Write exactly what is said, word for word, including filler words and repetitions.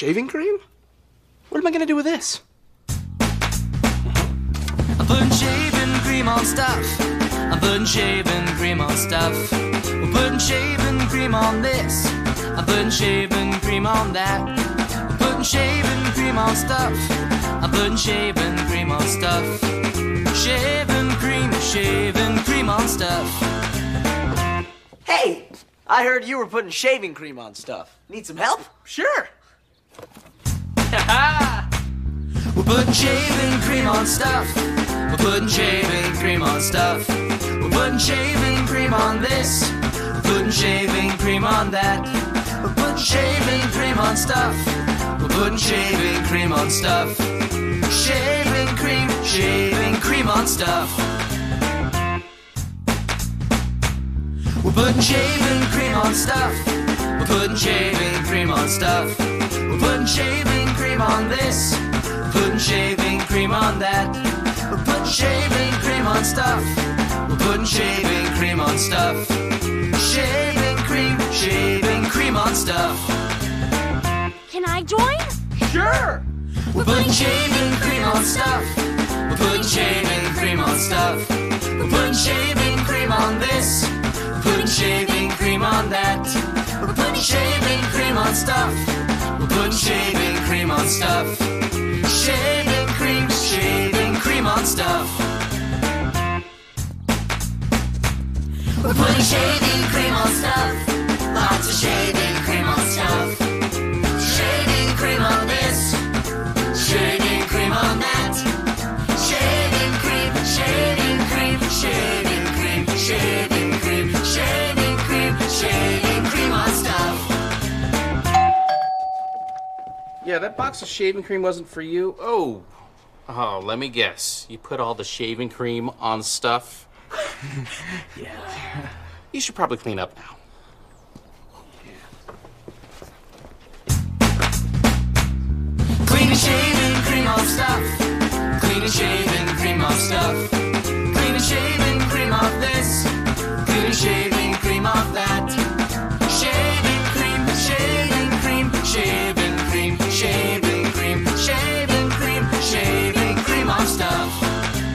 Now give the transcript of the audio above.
Shaving cream? What am I gonna do with this? I'm putting shaving cream on stuff. I'm putting shaving cream on stuff. We're putting shaving cream on this. I'm putting shaving cream on that. I'm putting shaving cream on stuff. I'm putting shaving cream on stuff. Shaving cream, shaving cream on stuff. Hey, I heard you were putting shaving cream on stuff. Need some help? Sure. We're putting shaving cream on stuff. We're putting shaving cream on stuff. We're putting shaving cream on this. We're putting shaving cream on that. We're putting shaving cream on stuff. We're putting shaving cream on stuff. Shaving cream, shaving cream on stuff. We're putting shaving cream on stuff. We're putting shaving cream on stuff. We're putting shaving cream on this. We're putting shaving cream on that. We're putting shaving cream on stuff. We're putting shaving cream on stuff. Shaving cream, shaving cream on stuff. Can I join? Sure. We're putting shaving cream on stuff. We're putting shaving cream on stuff. We're putting shaving cream on this. We're putting shaving cream on that. We're putting shaving cream on stuff. We're putting shaving cream on stuff. Shaving cream, shaving cream on stuff. We're putting shaving cream on stuff. Lots of shaving cream on stuff. Shaving cream on this. Shaving cream on that. Shaving cream, shaving cream, shaving cream, shaving cream, shaving cream, shaving cream on stuff. Yeah, that box of shaving cream wasn't for you. Oh. Oh, let me guess. You put all the shaving cream on stuff? Yeah. You should probably clean up now. Clean and shaving cream on stuff. Clean and shaving cream on stuff. Clean and shaving cream off this. Clean and shaving